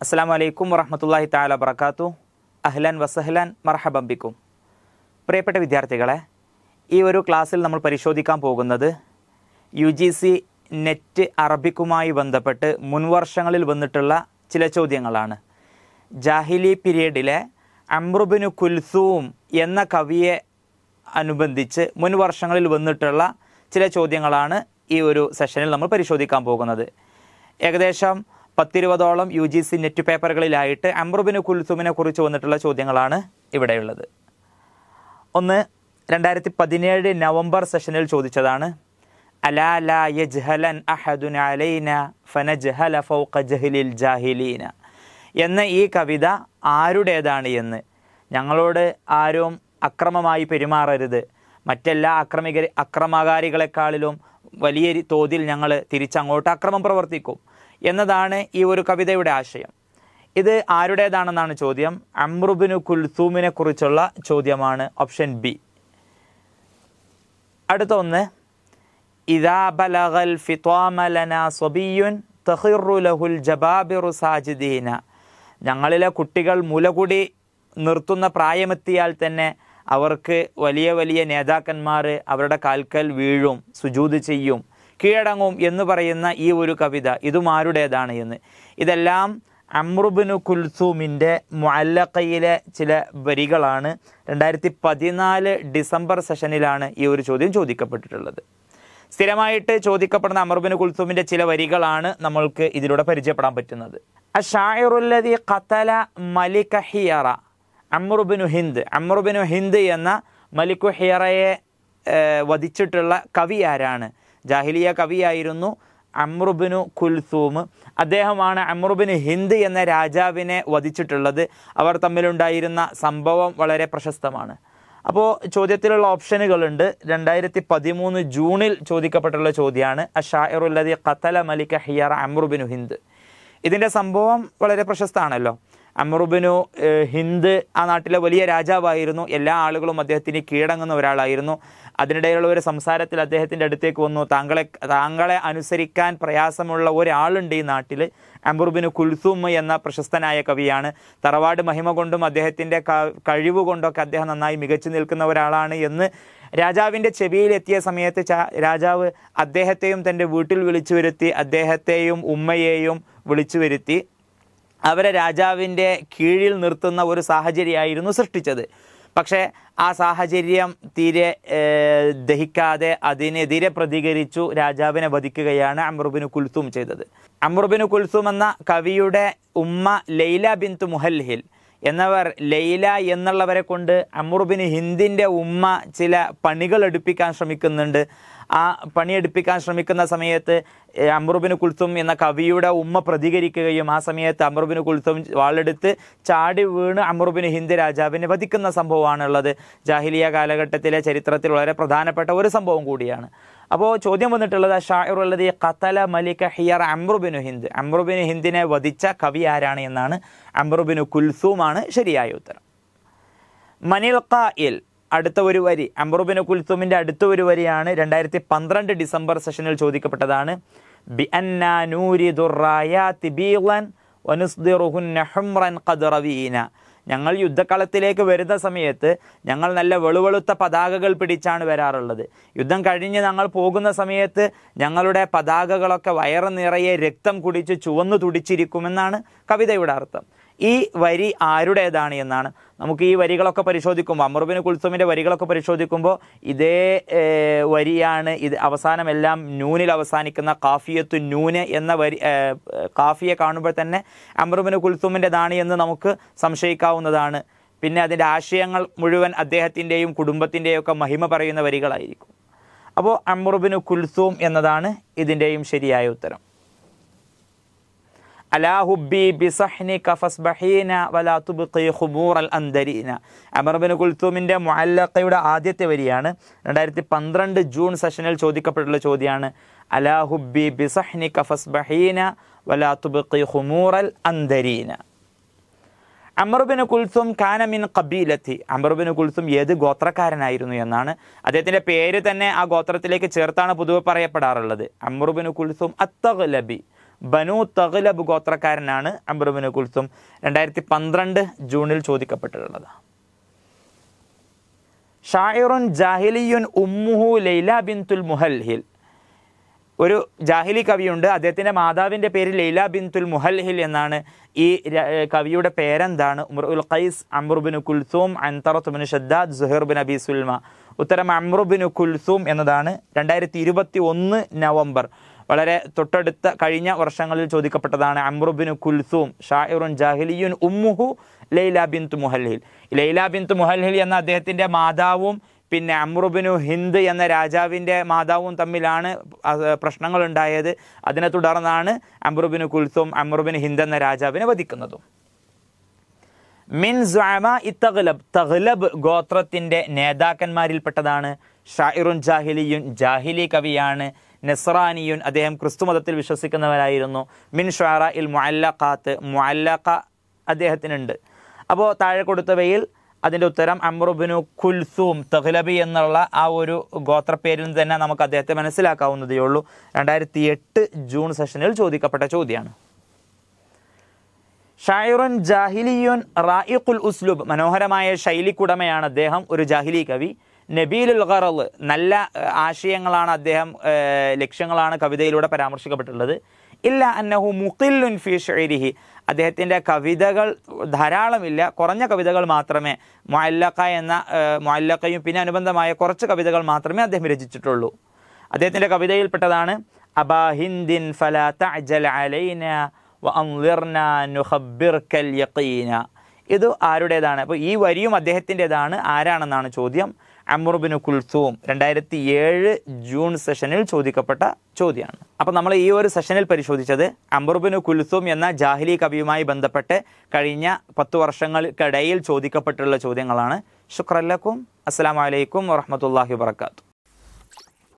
അസ്സലാമു അലൈക്കും വറഹ്മത്തുള്ളാഹി തആല വബറകാതുഹു. അഹ്ലൻ വസഹ്ലൻ മർഹബൻ ബിക്കും. പ്രിയപ്പെട്ട വിദ്യാർത്ഥികളെ, ഈ ഒരു ക്ലാസ്സിൽ നമ്മൾ പരിശോധിക്കാൻ പോകുന്നത് UGC നെറ്റ് അറബിക്കുമായി ബന്ധപ്പെട്ട് മുൻവർഷങ്ങളിൽ വന്നിട്ടുള്ള ചില ചോദ്യങ്ങളാണ്. ജാഹിലി പീരീഡിലെ അംറു ബിൻ കുൽസൂം എന്ന കവിയെ അനുബന്ധിച്ച് മുൻവർഷങ്ങളിൽ വന്നിട്ടുള്ള ചില ചോദ്യങ്ങളാണ് ഈ ഒരു സെഷനിൽ നമ്മൾ പരിശോധിക്കാൻ പോകുന്നത്. ഏകദേശം 10-20ഓളം UGC നെറ്റ് പേപ്പറുകളിലായിട്ട് അംറു ബിൻ കുൽസൂമിനെ കുറിച്ച് വന്നിട്ടുള്ള ചോദ്യങ്ങളാണ് ഇവിടെയുള്ളത്. ഒന്ന് 2017 നവംബർ സെഷനിൽ ചോദിച്ചതാണ്. അലാ ലാ യജ്ഹലൻ അഹദുൻ അലൈന ഫനജ്ഹല ഫൗഖ ജഹ്ലിൽ ജാഹിലീന എന്ന ഈ കവിത ആരുടേതാണ് എന്ന്, ഞങ്ങളോട് ആരും അക്രമമായി പെരുമാറരുത്, മറ്റെല്ലാ അക്രമകാരികളെക്കാളിലും വലിയ തോതിൽ ഞങ്ങൾ തിരിച്ചങ്ങോട്ട് അക്രമം പ്രവർത്തിക്കും എന്നതാണ് ഈ ഒരു കവിതയുടെ ആശയം. ഇത് ആരുടേതാണെന്നാണ് ചോദ്യം. അംറു ബിൻ കുൽസൂമിനെ കുറിച്ചുള്ള ചോദ്യമാണ്, ഓപ്ഷൻ ബി. അടുത്ത ഒന്ന്, ഇദാ ബലഗൽ ഫിത്വാമ ലനാ സ്വബിയ്യുൻ തഖിറു ലഹുൽ ജബാബിറു സാജിദീന. ഞങ്ങളിലെ കുട്ടികൾ മുലകുടി നിർത്തുന്ന പ്രായമെത്തിയാൽ തന്നെ അവർക്ക് വലിയ വലിയ നേതാക്കന്മാർ അവരുടെ കാൽക്കൽ വീഴും, സുജൂദ് ചെയ്യും, കീഴടങ്ങും എന്ന് പറയുന്ന ഈ ഒരു കവിത ഇതും ആരുടേതാണ് എന്ന്. ഇതെല്ലാം അംറു ബിൻ കുൽസൂമിൻ്റെ മുഅല്ലഖയിലെ ചില വരികളാണ്. 2014 ഡിസംബർ സെഷനിലാണ് ഈ ഒരു ചോദ്യം ചോദിക്കപ്പെട്ടിട്ടുള്ളത്. സ്ഥിരമായിട്ട് ചോദിക്കപ്പെടുന്ന അംറു ബിൻ കുൽസൂമിൻ്റെ ചില വരികളാണ് നമ്മൾക്ക് ഇതിലൂടെ പരിചയപ്പെടാൻ പറ്റുന്നത്. അശ്ശാഇറുല്ലദി ഖതല മലിക ഹിയറ. അംറു ബിൻ ഹിന്ദ് എന്ന മലികു ഹിയറയെ വധിച്ചിട്ടുള്ള കവി ആരാണ്? ജാഹിലിയ കവിയായിരുന്നു അംറു ബിൻ കുൽസൂം. അദ്ദേഹമാണ് അംറു ബിൻ ഹിന്ദ് എന്ന രാജാവിനെ വധിച്ചിട്ടുള്ളത്. അവർ തമ്മിലുണ്ടായിരുന്ന സംഭവം വളരെ പ്രശസ്തമാണ്. അപ്പോൾ ചോദ്യത്തിലുള്ള ഓപ്ഷനുകളുണ്ട്. 2013 ജൂണിൽ ചോദിക്കപ്പെട്ടുള്ള ചോദ്യമാണ് അശ്ശാഇറുല്ലദി ഖതല മലിക ഹിയറ അംറു ബിൻ ഹിന്ദ്. ഇതിൻ്റെ സംഭവം വളരെ പ്രശസ്തമാണല്ലോ. അംറു ബിൻ ഹിന്ദ് ആ നാട്ടിലെ വലിയ രാജാവായിരുന്നു. എല്ലാ ആളുകളും അദ്ദേഹത്തിന് കീഴടങ്ങുന്ന ഒരാളായിരുന്നു. അതിനിടയിലുള്ള ഒരു സംസാരത്തിൽ അദ്ദേഹത്തിൻ്റെ അടുത്തേക്ക് വന്നു, താങ്കളെ അനുസരിക്കാൻ പ്രയാസമുള്ള ഒരാളുണ്ട് ഈ നാട്ടിൽ, അംറു ബിൻ കുൽസൂം എന്ന പ്രശസ്തനായ കവിയാണ്. തറവാട് മഹിമ കൊണ്ടും അദ്ദേഹത്തിൻ്റെ കഴിവ് കൊണ്ടൊക്കെ അദ്ദേഹം നന്നായി മികച്ചു നിൽക്കുന്ന ഒരാളാണ് എന്ന് രാജാവിൻ്റെ ചെവിയിലെത്തിയ സമയത്ത് രാജാവ് അദ്ദേഹത്തെയും തൻ്റെ വീട്ടിൽ വിളിച്ചു വരുത്തി, അദ്ദേഹത്തെയും ഉമ്മയെയും വിളിച്ചു വരുത്തി അവരെ രാജാവിൻ്റെ കീഴിൽ നിർത്തുന്ന ഒരു സാഹചര്യമായിരുന്നു സൃഷ്ടിച്ചത്. പക്ഷേ ആ സാഹചര്യം തീരെ ദഹിക്കാതെ അതിനെതിരെ പ്രതികരിച്ചു രാജാവിനെ വധിക്കുകയാണ് അംറു ബിൻ കുൽസൂം ചെയ്തത്. അംറു ബിൻ കുൽസൂം എന്ന കവിയുടെ ഉമ്മ ലൈല ബിൻത് മുഹല്ഹിൽ എന്നവർ ലൈല എന്നുള്ളവരെ കൊണ്ട് അംറു ബിൻ ഹിന്ദിൻ്റെ ഉമ്മ ചില പണികൾ എടുപ്പിക്കാൻ ശ്രമിക്കുന്നുണ്ട്. ആ പണിയെടുപ്പിക്കാൻ ശ്രമിക്കുന്ന സമയത്ത് അംറു ബിൻ കുൽസൂം എന്ന കവിയുടെ ഉമ്മ പ്രതികരിക്കുകയും ആ സമയത്ത് അംറു ബിൻ കുൽസൂം വാളെടുത്ത് ചാടി വീണ് അംറു ബിൻ ഹിന്ദ് രാജാവിനെ വധിക്കുന്ന സംഭവമാണുള്ളത്. ജാഹിലിയ കാലഘട്ടത്തിലെ ചരിത്രത്തിൽ വളരെ പ്രധാനപ്പെട്ട ഒരു സംഭവം കൂടിയാണ്. അപ്പോൾ ചോദ്യം വന്നിട്ടുള്ളത് അശ്ശാഇറുല്ലദി ഖതല മലിക ഹിയറ അംറു ബിൻ ഹിന്ദിനെ വധിച്ച കവി ആരാണ് എന്നാണ്. അംറു ബിൻ കുൽസൂമാണ് ശരിയായ ഉത്തരം. മനിൽ ഖായിൽ അടുത്ത ഒരു വരി, അംറു ബിൻ കുൽസൂമിൻ്റെ അടുത്ത ഒരു വരിയാണ്. 2012 ഡിസംബർ സെഷനിൽ ചോദിക്കപ്പെട്ടതാണ്. ബി അന്നാ നൂരിദു റായാതി ബീളൻ വനുസ്ദിറുഹുന്ന ഹുംറൻ ഖദ് റവീന. ഞങ്ങൾ യുദ്ധക്കളത്തിലേക്ക് വരുന്ന സമയത്ത് ഞങ്ങൾ നല്ല വെളുവെളുത്ത പതാകകൾ പിടിച്ചാണ് വരാറുള്ളത്. യുദ്ധം കഴിഞ്ഞ് ഞങ്ങൾ പോകുന്ന സമയത്ത് ഞങ്ങളുടെ പതാകകളൊക്കെ വയറ് നിറയെ രക്തം കുടിച്ച് ചുവന്നു തുടിച്ചിരിക്കുമെന്നാണ് കവിതയുടെ അർത്ഥം. ഈ വരി ആരുടേതാണ് എന്നാണ്. നമുക്ക് ഈ വരികളൊക്കെ പരിശോധിക്കുമ്പോൾ, അംറു ബിൻ കുൽസൂമിൻ്റെ വരികളൊക്കെ പരിശോധിക്കുമ്പോൾ ഇതേ വരിയാണ്. ഇത് അവസാനമെല്ലാം നൂനിൽ അവസാനിക്കുന്ന കാഫിയത്തു നൂന് എന്ന വരി, കാഫിയെ കാണുമ്പോൾ തന്നെ അംറു ബിൻ കുൽസൂമിൻ്റെതാണ് എന്ന് നമുക്ക് സംശയിക്കാവുന്നതാണ്. പിന്നെ അതിൻ്റെ ആശയങ്ങൾ മുഴുവൻ അദ്ദേഹത്തിൻ്റെയും കുടുംബത്തിൻ്റെയും ഒക്കെ മഹിമ പറയുന്ന വരികളായിരിക്കും. അപ്പോൾ അംറു ബിൻ കുൽസൂം എന്നതാണ് ഇതിൻ്റെയും ശരിയായ ഉത്തരം. അലാ ഹുബ്ബി ബിസഹ്നിക ഫസ്ബഹീന വലാ തുബ്ഖി ഖുബൂറൽ അൻദരീന. അംറു ബിൻ കുൽസൂമിൻ്റെ മുഅല്ലഖയുടെ ആദ്യത്തെ വരിയാണ്. 2012 ജൂൺ സെഷനിൽ ചോദിക്കപ്പെട്ടുള്ള ചോദ്യമാണ്. അലാ ഹുബ്ബി ബിസഹ്നിക ഫസ്ബഹീന വലാ തുബ്ഖി ഖുബൂറൽ അൻദരീന. അംറു ബിൻ കുൽസൂം കാന മിൻ ഖബീലത്തി. അംറു ബിൻ കുൽസൂം ഏത് ഗോത്രക്കാരനായിരുന്നു എന്നാണ്. അദ്ദേഹത്തിൻ്റെ പേര് തന്നെ ആ ഗോത്രത്തിലേക്ക് ചേർത്താണ് പൊതുവെ പറയപ്പെടാറുള്ളത്. Amr bin Kulthum at-Taghlibi. Banu Taghlib ഗോത്രക്കാരനാണ് അംർ ഇബ്നു കുൽസും. 2012 ജൂണിൽ ചോദിക്കപ്പെട്ടിട്ടുള്ളത്. ഷാഇറുൻ ജാഹിലിയുൻ ഉമ്മുഹു ലൈല ബിൻതുൽ മുഹൽഹിൽ. ഒരു ജാഹിലി കവിയുണ്ട്, അദ്ദേഹത്തിൻ്റെ മാതാവിൻ്റെ പേര് ലൈല ബിൻതുൽ മുഹൽഹിൽ എന്നാണ്. ഈ കവിയുടെ പേരെന്താണ്? Imrul Qais, Amr ibn Kulthum, Antarah ibn Shaddad, Zuhair bin Abi Sulma. ഉത്തരം അംർ ഇബ്നു കുൽസൂം എന്നതാണ്. 2021 നവംബർ, വളരെ തൊട്ടടുത്ത കഴിഞ്ഞ വർഷങ്ങളിൽ ചോദിക്കപ്പെട്ടതാണ്. അംർ ഇബ്നു കുൽസൂം ഷാഇറുൻ ജാഹിലിയുൻ ഉമ്മുഹു ലൈല ബിൻതു മുഹൽഹിൽ. ലൈല ബിൻതു മുഹൽഹിൽ എന്ന അദ്ദേഹത്തിൻ്റെ മാതാവും പിന്നെ അംർ ഇബ്നു ഹിന്ദ് എന്ന രാജാവിൻ്റെ മാതാവും തമ്മിലാണ് പ്രശ്നങ്ങൾ ഉണ്ടായത്. അതിനെ തുടർന്നാണ് അംർ ഇബ്നു കുൽസൂം അംർ ഇബ്നു ഹിന്ദ് എന്ന രാജാവിനെ വധിക്കുന്നതും. മിൻ സുഅമാ തഗ്ലബ്, തഗ്ലബ് ഗോത്രത്തിൻ്റെ നേതാക്കന്മാരിൽപ്പെട്ടതാണ്. ഷാഇറുൻ ജാഹിലിയുൻ, ജാഹിലി കവിയാണ്. നസ്രാനിയുൻ, അദ്ദേഹം ക്രിസ്തു മതത്തിൽ വിശ്വസിക്കുന്നവരായിരുന്നു. മിൻ ഷുഅറാ ഇൽ മുഅല്ലഖാത്ത്, മുഅല്ലഖ അദ്ദേഹത്തിനുണ്ട്. അപ്പോൾ താഴെ കൊടുത്തവയിൽ അതിൻ്റെ ഉത്തരം അംർ ഇബ്നു കുൽസൂം തഗ്ലബി എന്നുള്ള ആ ഒരു ഗോത്രപ്പേരിൽ നിന്ന് തന്നെ നമുക്ക് അദ്ദേഹത്തെ മനസ്സിലാക്കാവുന്നതേ ഉള്ളൂ. 2008 ജൂൺ സെഷനിൽ ചോദിക്കപ്പെട്ട ചോദ്യമാണ്. ഷാഇറുൻ ജാഹിലിയുൻ റായിഖുൽ ഉസ്ലുബ്, മനോഹരമായ ശൈലിക്കുടമയാണ് അദ്ദേഹം, ഒരു ജാഹിലി കവി. നബീലുൽ ഖറള്, നല്ല ആശയങ്ങളാണ് അദ്ദേഹം, ലക്ഷ്യങ്ങളാണ് കവിതയിലൂടെ പരാമർശിക്കപ്പെട്ടുള്ളത്. ഇല്ല അന്നഹു മുഖില്ലുൻ ഫി ഷഇരിഹി, അദ്ദേഹത്തിൻ്റെ കവിതകൾ ധാരാളമില്ല, കുറഞ്ഞ കവിതകൾ മാത്രമേ, മുഅല്ലഖയും പിന്നെ അനുബന്ധമായ കുറച്ച് കവിതകൾ മാത്രമേ അദ്ദേഹം രചിച്ചിട്ടുള്ളൂ. അദ്ദേഹത്തിൻ്റെ കവിതയിൽപ്പെട്ടതാണ് അബാ ഹിന്ദിൻ ഫലാ തഅജൽ അലൈന വഅൻളിർന നുഖബ്ബിർകൽ യഖീന. ഇത് ആരുടേതാണ്? അപ്പോൾ ഈ വരിയും അദ്ദേഹത്തിൻ്റെതാണ്. ആരാണെന്നാണ് ചോദ്യം. അംർ ഇബ്നു കുൽസൂം. 2007 ജൂൺ സെഷനിൽ ചോദിക്കപ്പെട്ട ചോദ്യമാണ്. അപ്പോൾ നമ്മൾ ഈ ഒരു സെഷനിൽ പരിശോധിച്ചത് അംർ ഇബ്നു കുൽസൂം എന്ന ജാഹിലി കവിയുമായി ബന്ധപ്പെട്ട് കഴിഞ്ഞ 10 വർഷങ്ങൾക്കിടയിൽ ചോദിക്കപ്പെട്ടുള്ള ചോദ്യങ്ങളാണ്. ശുക്രൻ ലക്കും. അസ്സലാമു അലൈക്കും വറഹ്മത്തുള്ളാഹി വബറകാതുഹു.